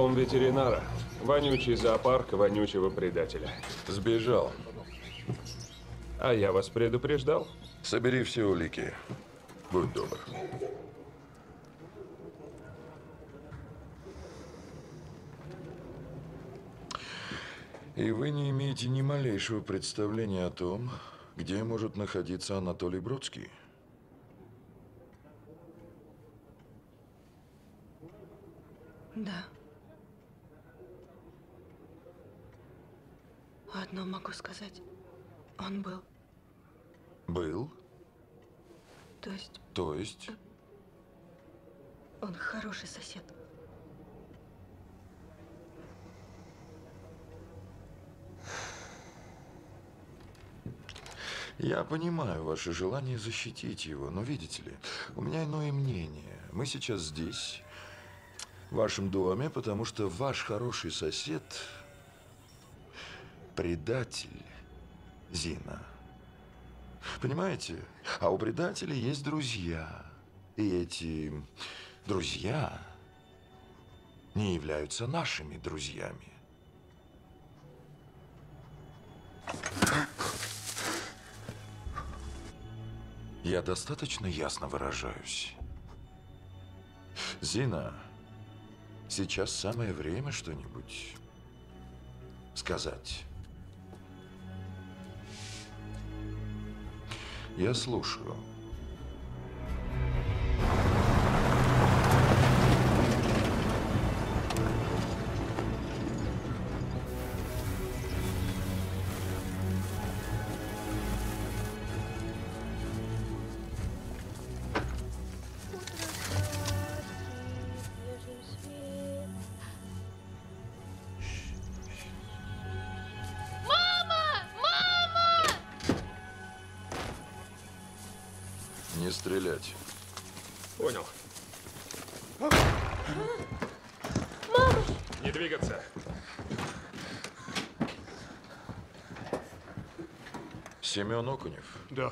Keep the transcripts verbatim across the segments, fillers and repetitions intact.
дом ветеринара. Вонючий зоопарк вонючего предателя. Сбежал. А я вас предупреждал. Собери все улики. Будь добр. И вы не имеете ни малейшего представления о том, где может находиться Анатолий Бродский? Да. Одно могу сказать. Он был. Был? То есть То есть? он хороший сосед. Я понимаю ваше желание защитить его, но видите ли, у меня иное мнение. Мы сейчас здесь, в вашем доме, потому что ваш хороший сосед – предатель, Зина. Понимаете? А у предателей есть друзья. И эти друзья не являются нашими друзьями. Я достаточно ясно выражаюсь. Зина, сейчас самое время что-нибудь сказать. Я слушаю. Не стрелять. Понял. Мама! Не двигаться. Семен Окунев. Да.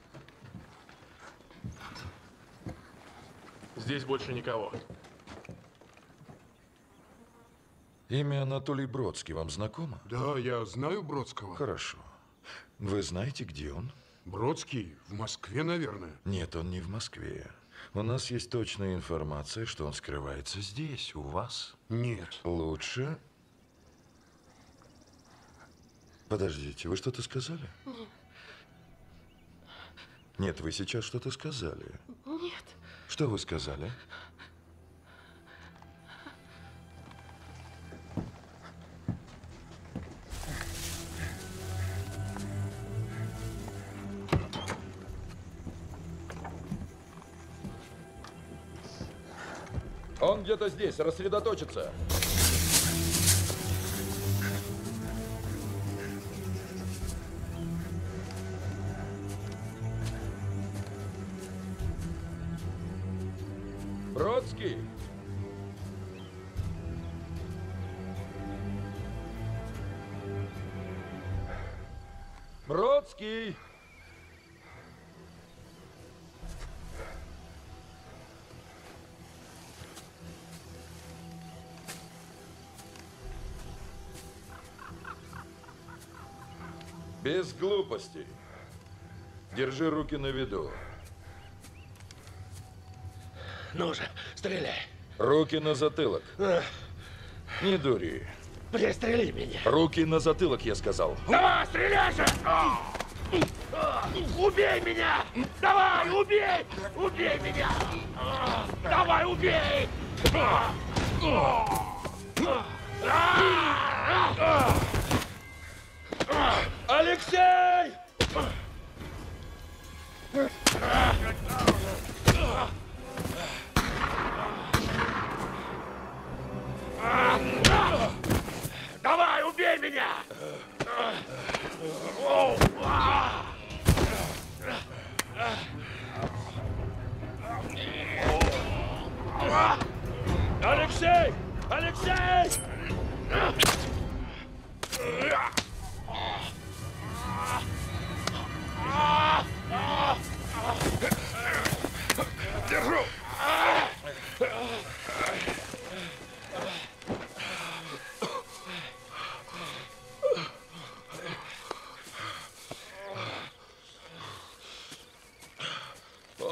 Здесь больше никого. Имя Анатолий Бродский вам знакомо? Да, я знаю Бродского. Хорошо. Вы знаете, где он? Бродский в Москве, наверное. Нет, он не в Москве. У нас есть точная информация, что он скрывается здесь, у вас. Нет. Лучше. Подождите, вы что-то сказали? Нет. Нет, вы сейчас что-то сказали. Нет. Что вы сказали? Он где-то здесь, рассредоточится. Бродский. Бродский. Без глупостей. Держи руки на виду. Ну же, стреляй. Руки на затылок. А, Не дури. пристрели меня. Руки на затылок, я сказал. Давай, стреляй же! А, а, убей меня! Давай, убей! Убей меня! А, давай, убей! А, а, а, а, а. Алексей! Давай, убей меня! О, а. Алексей! Алексей!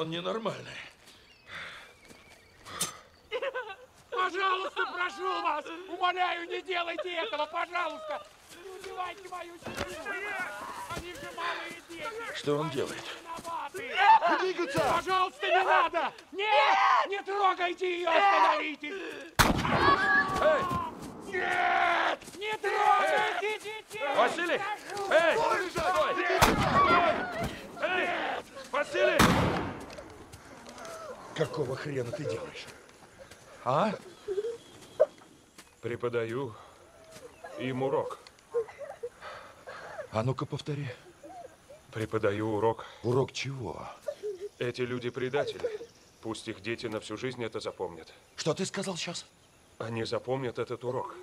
Он ненормальный. Пожалуйста, прошу вас! Умоляю, не делайте этого, пожалуйста! Не убивайте мою семью! Они же малые дети! Что он делает? Виноваты! Двигаться! Пожалуйста, не надо! Нет! Не трогайте ее! Остановитесь! Эй! Нет! Не трогайте детей! Василий! Эй! Стой! Стой! Эй! Василий! Какого хрена ты делаешь? А? Преподаю им урок. А ну-ка повтори. Преподаю урок. Урок чего? Эти люди предатели. Пусть их дети на всю жизнь это запомнят. Что ты сказал сейчас? Они запомнят этот урок.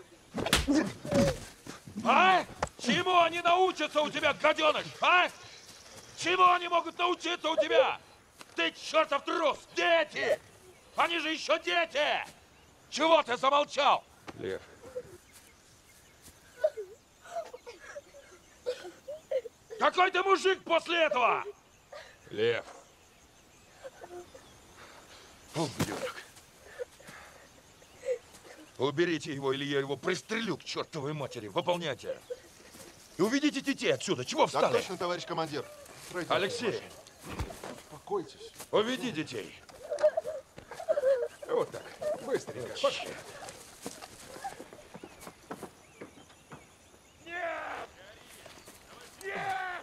А? Чему они научатся у тебя, гаденыш, а? Чему они могут научиться у тебя? Ты чертов трус! Дети! Они же еще дети! Чего ты замолчал? Лев, Какой ты мужик после этого? Лев, Ублюдок. Уберите его, или я его пристрелю к чертовой матери. Выполняйте. И уведите детей отсюда. Чего Так встали? точно, товарищ командир. Пройдите. Алексей, Успокойтесь. уведи детей. вот так, быстренько, пошли. Нет! Нет!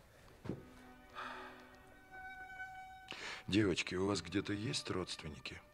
Девочки, у вас где-то есть родственники?